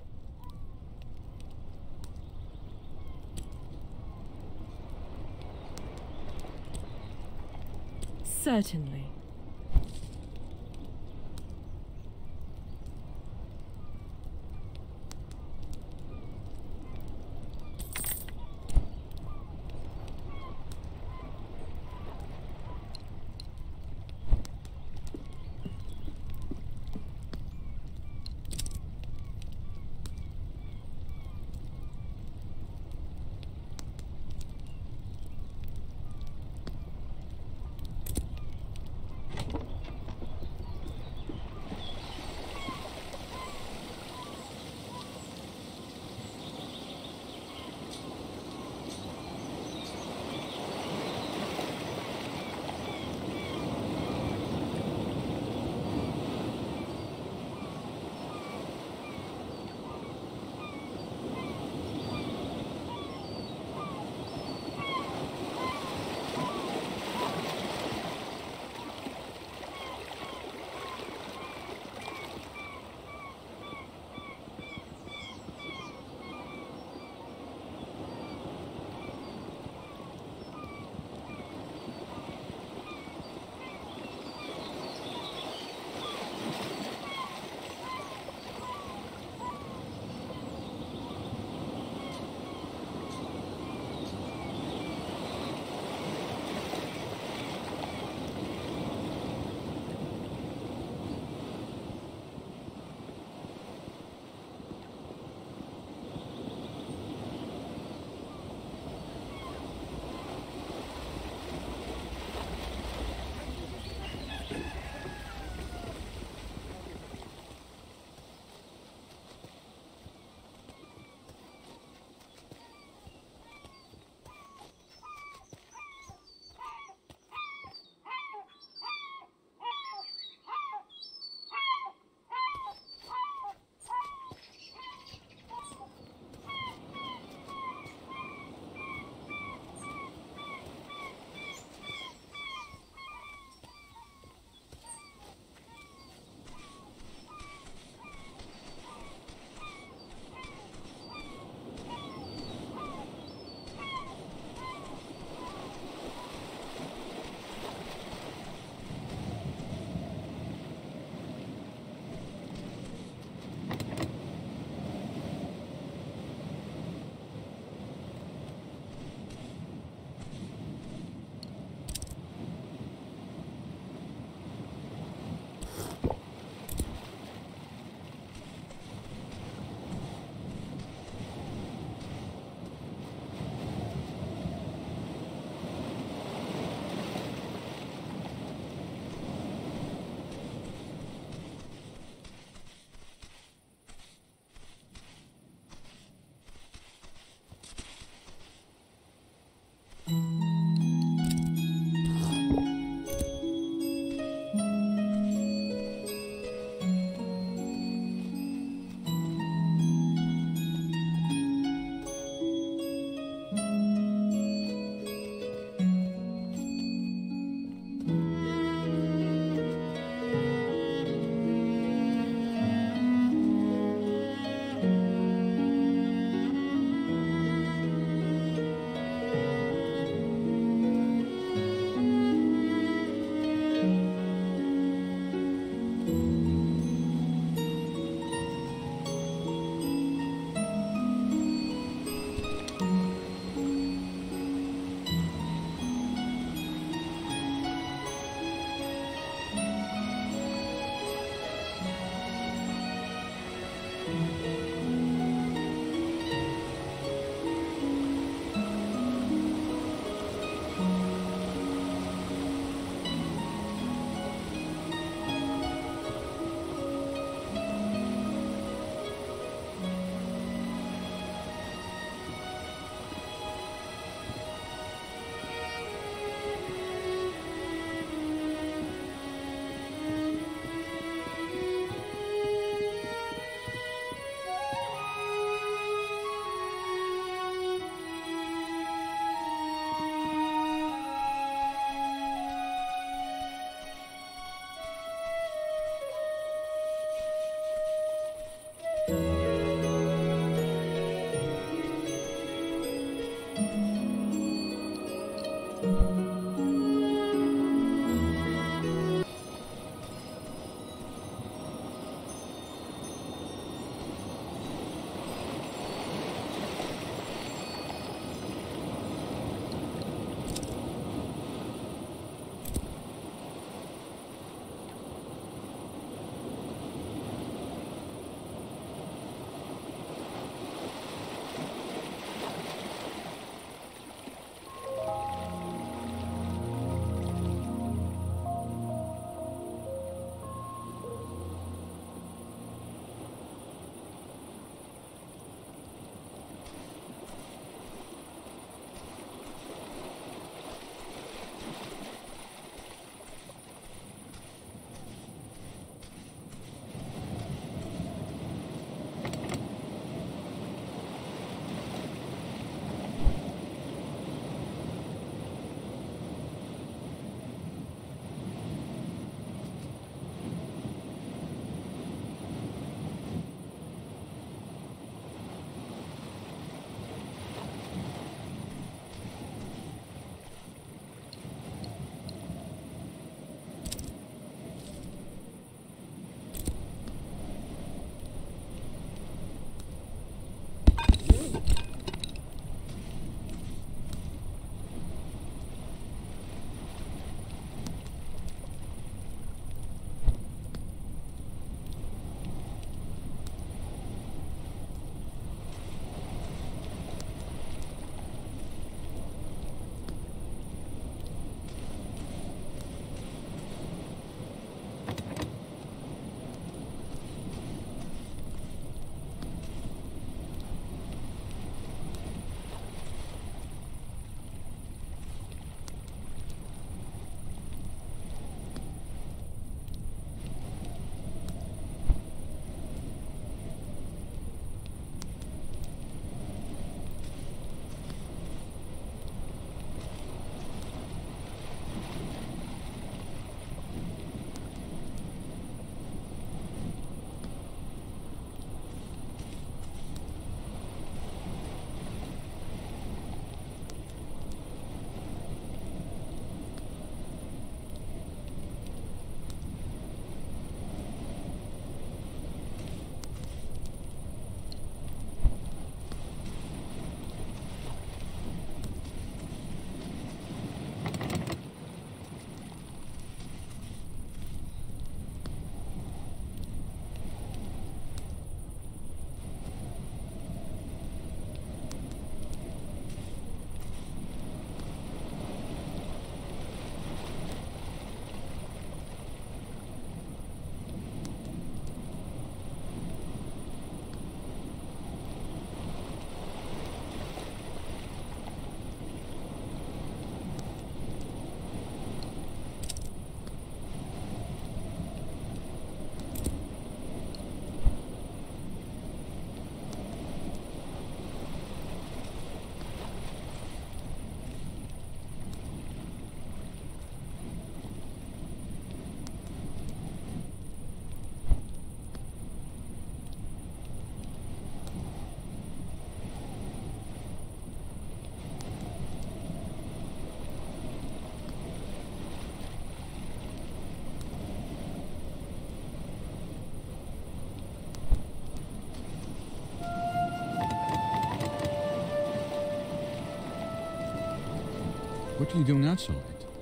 Certainly. What are you doing outside?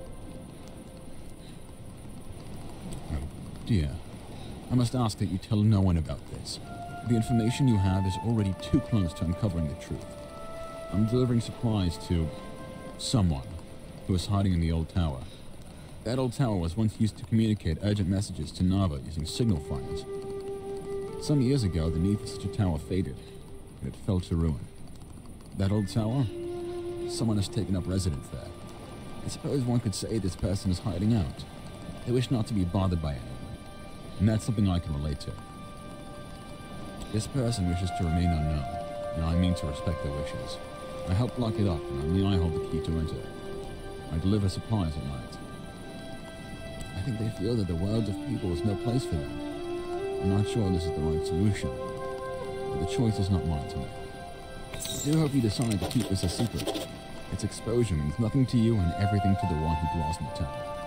Oh, dear. I must ask that you tell no one about this. The information you have is already too close to uncovering the truth. I'm delivering supplies to someone who is hiding in the old tower. That old tower was once used to communicate urgent messages to Nava using signal fires. Some years ago, the need for such a tower faded, and it fell to ruin. That old tower? Someone has taken up residence there. I suppose one could say this person is hiding out. They wish not to be bothered by anyone, and that's something I can relate to. This person wishes to remain unknown, and I mean to respect their wishes. I help lock it up, and only I hold the key to enter. I deliver supplies at night. I think they feel that the world of people is no place for them. I'm not sure this is the right solution, but the choice is not mine to make. I do hope you decide to keep this a secret. Its exposure means nothing to you and everything to the one who draws from the tower.